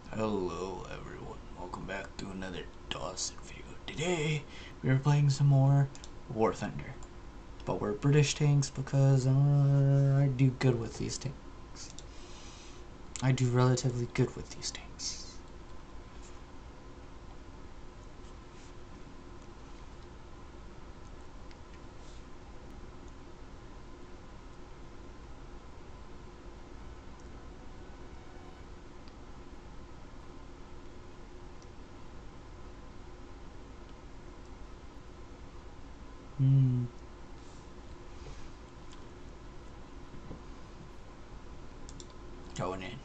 Hello everyone, welcome back to another Dawson video. Today we are playing some more War Thunder, but we're British tanks because I do good with these tanks. I do relatively good with these tanks. Going in.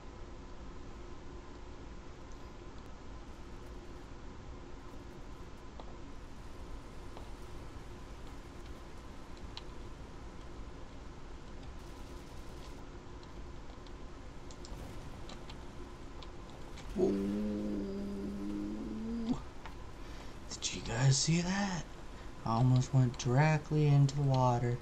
Ooh. Did you guys see that? I almost went directly into the water.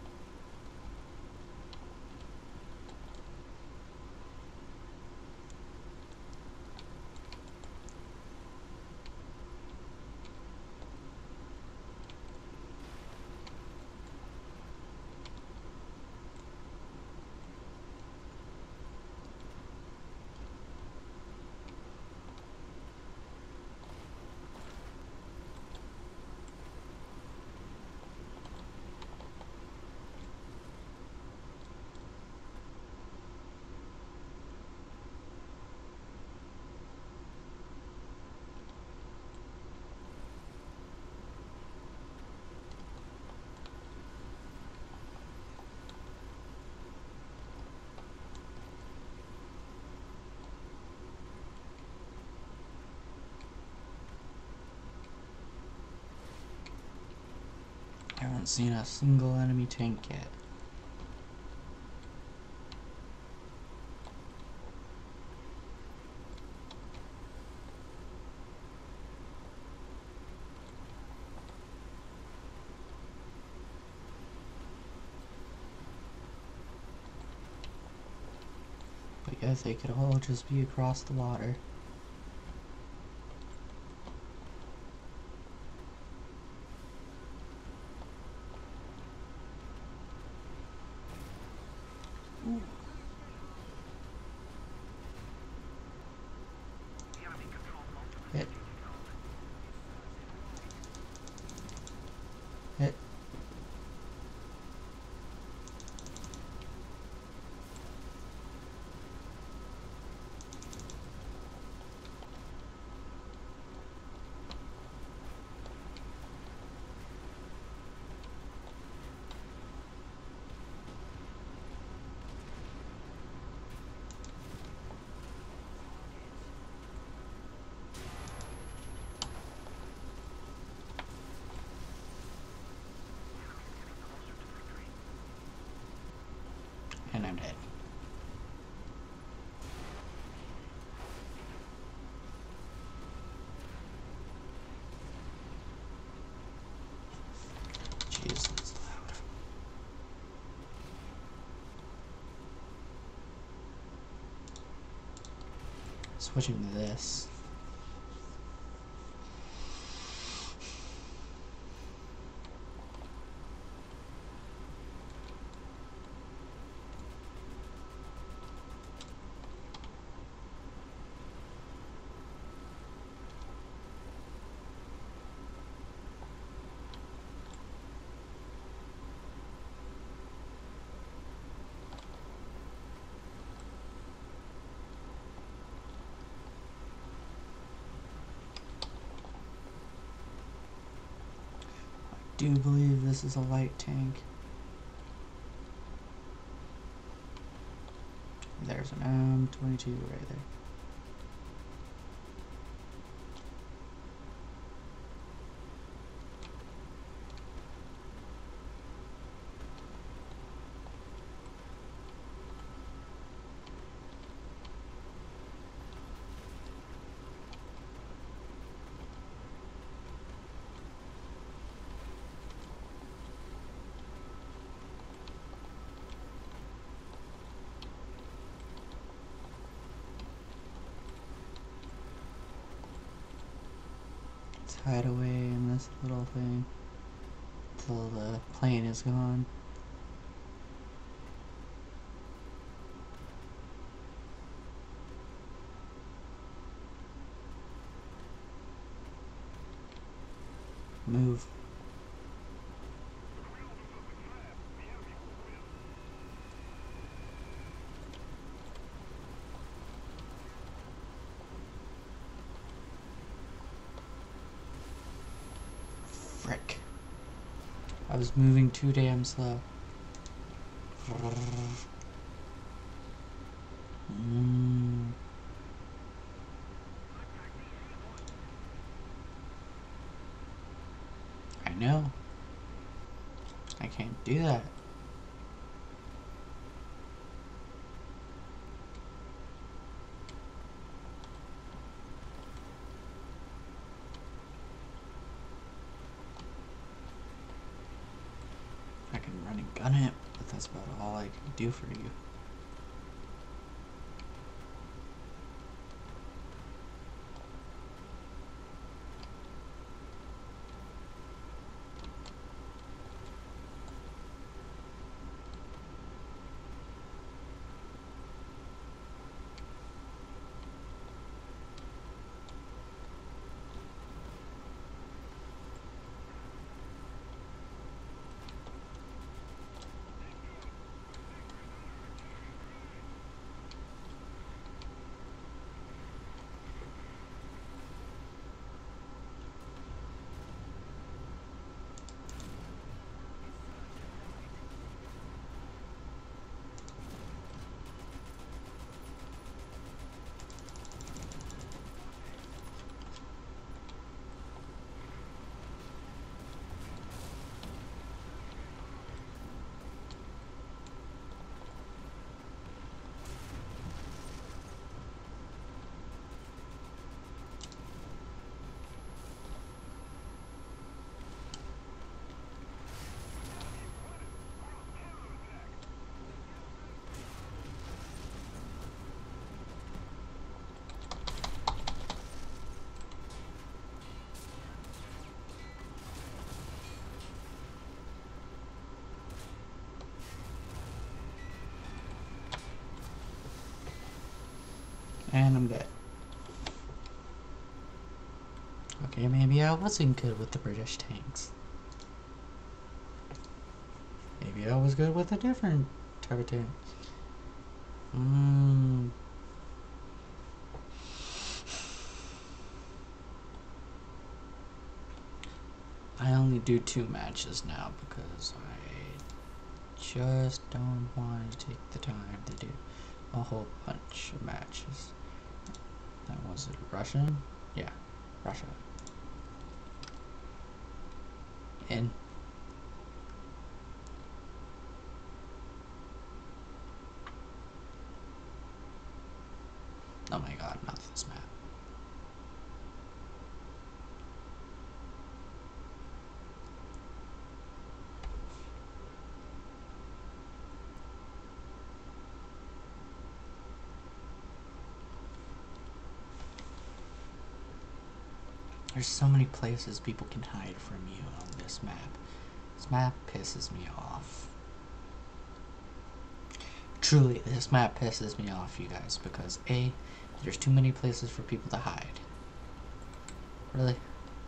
I haven't seen a single enemy tank yet. But yes, they could all just be across the water. Ooh. Hit. Hit. And I'm dead. Jeez, that's loud. Switching to this. Do believe this is a light tank. There's an M22 right there. hide away in this little thing till the plane is gone. Move. Frick. I was moving too damn slow. I know. I can't do that. I can run and gun it, but that's about all I can do for you. And I'm dead. Okay, maybe I wasn't good with the British tanks. Maybe I was good with a different type of tank. I only do 2 matches now because I just don't want to take the time to do a whole bunch of matches. That was it Russian? Yeah, Russia. In. Oh my god, not this map. There's so many places people can hide from you on this map. This map pisses me off. Truly, this map pisses me off, you guys, because A, there's too many places for people to hide. Really?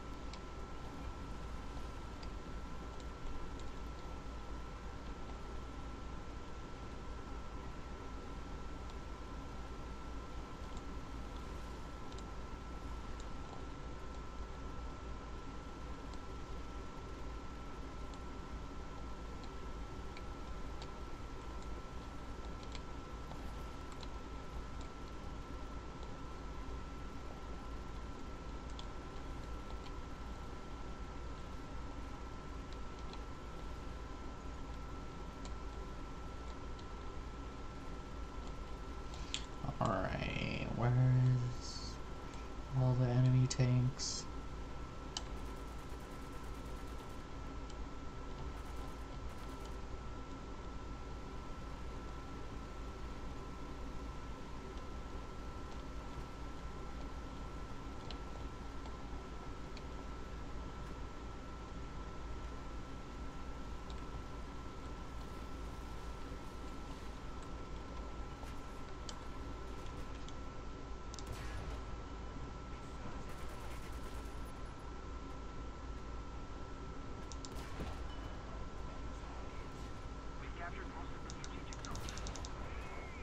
Alright, where's all the enemy tanks?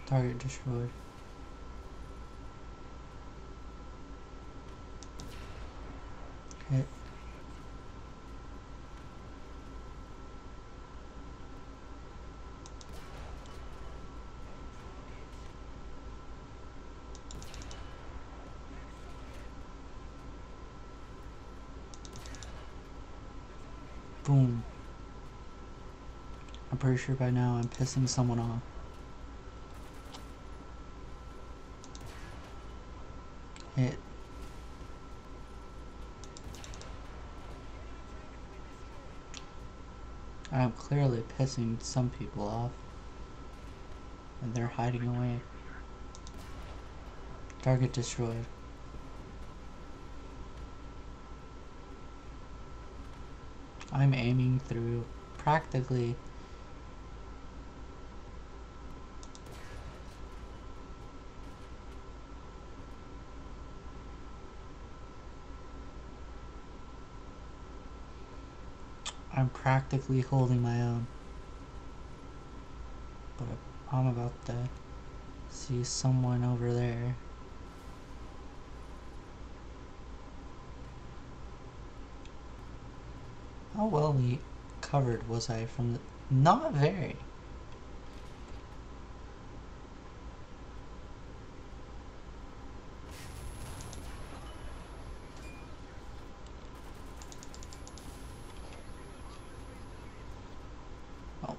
Target destroyed. Hit. Boom. I'm pretty sure by now I'm pissing someone off. Hit. I'm clearly pissing some people off. And they're hiding away. Target destroyed. I'm aiming through practically holding my own. But I'm about to see someone over there. How well covered was I from the... Not very. Oh.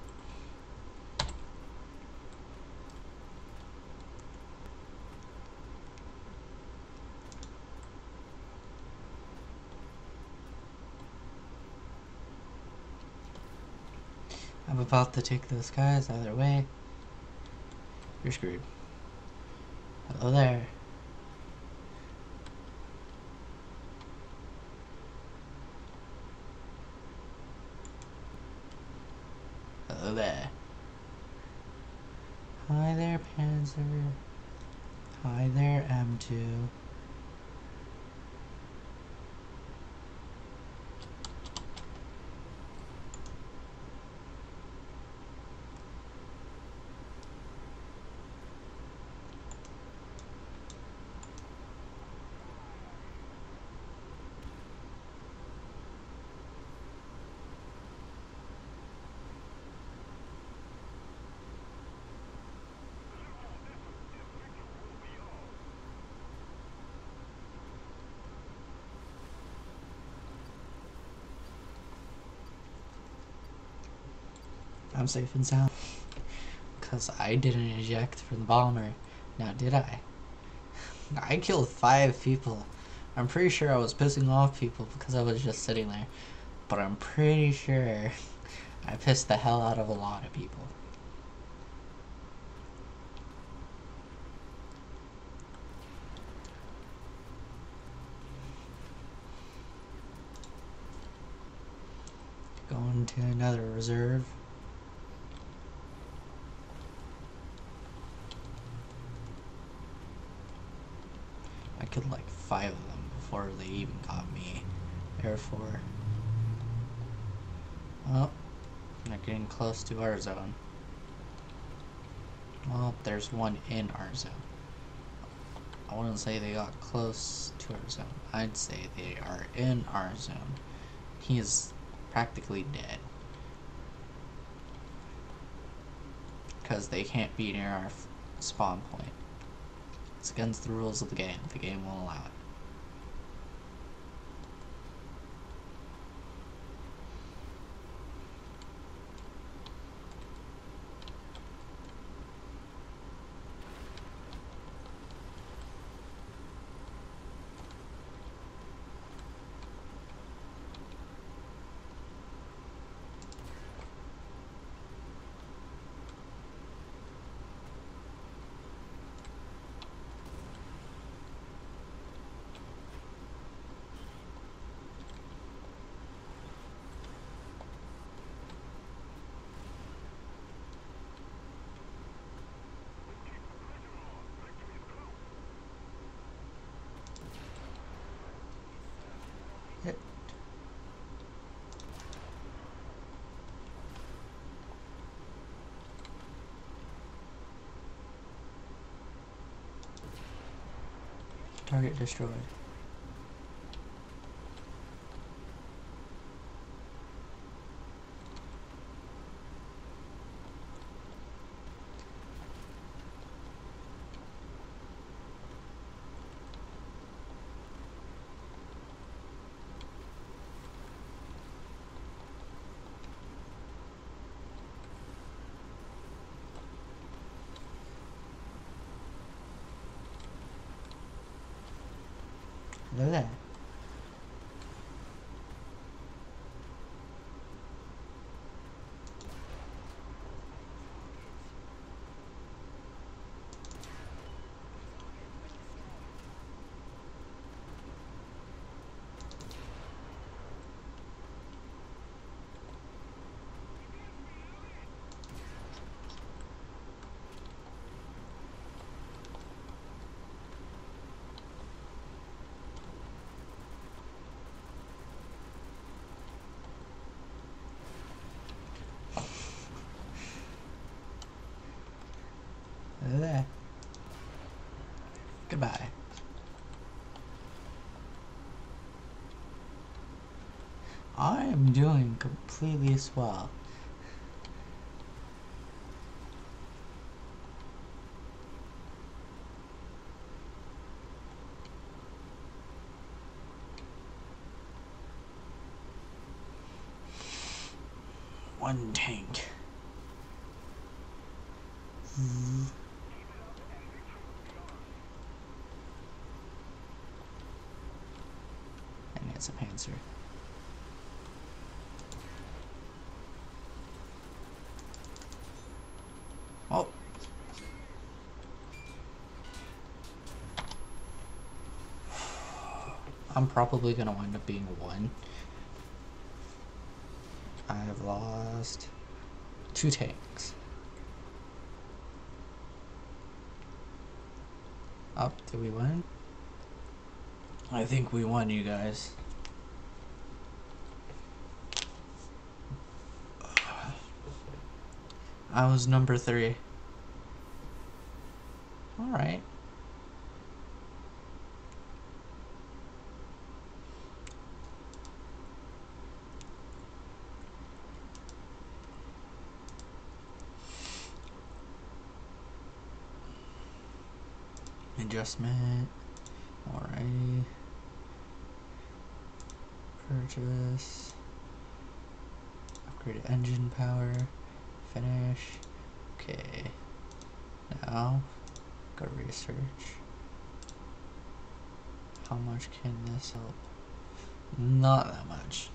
I'm about to take those guys out of their way. You're screwed. Hello there. Hello there. Hi there, Panzer. Hi there, M2. I'm safe and sound. Because I didn't eject from the bomber. Now did I? I killed 5 people. I'm pretty sure I was pissing off people because I was just sitting there. But I'm pretty sure I pissed the hell out of a lot of people. Going to another reserve. I killed like 5 of them before they even got me. Therefore, well, they're getting close to our zone. Well, there's one in our zone. I wouldn't say they got close to our zone. I'd say they are in our zone. He is practically dead. Because they can't be near our spawn point. It's against the rules of the game. The game won't allow it. Target destroyed. Look at that. Look at that. Goodbye. I am doing completely swell. One tank. And it's a Panzer. Oh. I'm probably gonna wind up being one. I have lost 2 tanks. Oh, did we win? I think we won, you guys. I was number 3. Alright. Adjustment. Alright. Purchase. Upgrade engine power. Finish. Okay. Now, go research. How much can this help? Not that much.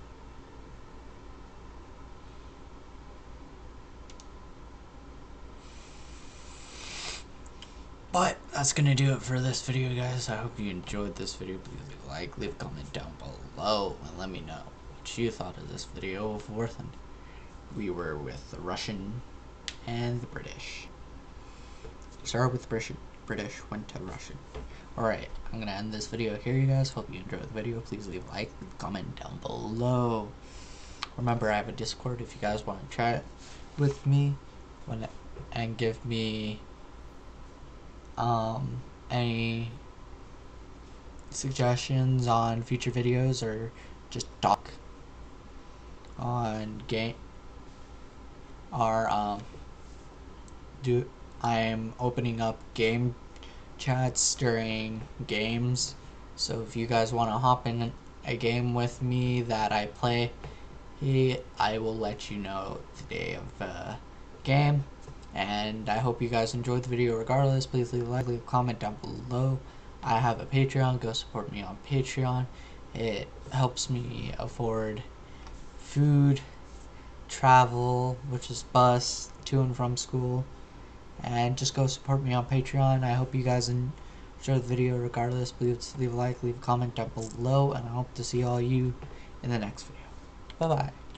But that's gonna do it for this video, guys. I hope you enjoyed this video. Please leave a like, leave a comment down below, and let me know what you thought of this video of War Thunder. We were with the Russian and the British. Started with British, went to Russian. Alright, I'm gonna end this video here, you guys. Hope you enjoyed the video. Please leave a like, leave a comment down below. Remember, I have a Discord if you guys want to chat with me and give me any suggestions on future videos, or just talk on game, or I'm opening up game chats during games, so if you guys want to hop in a game with me that I play, I will let you know the day of the game. And I hope you guys enjoyed the video regardless. Please leave a like, leave a comment down below. I have a Patreon. Go support me on Patreon. It helps me afford food, travel, which is bus to and from school. And just go support me on Patreon. I hope you guys enjoyed the video regardless. Please leave a like, leave a comment down below. And I hope to see all you in the next video. Bye-bye.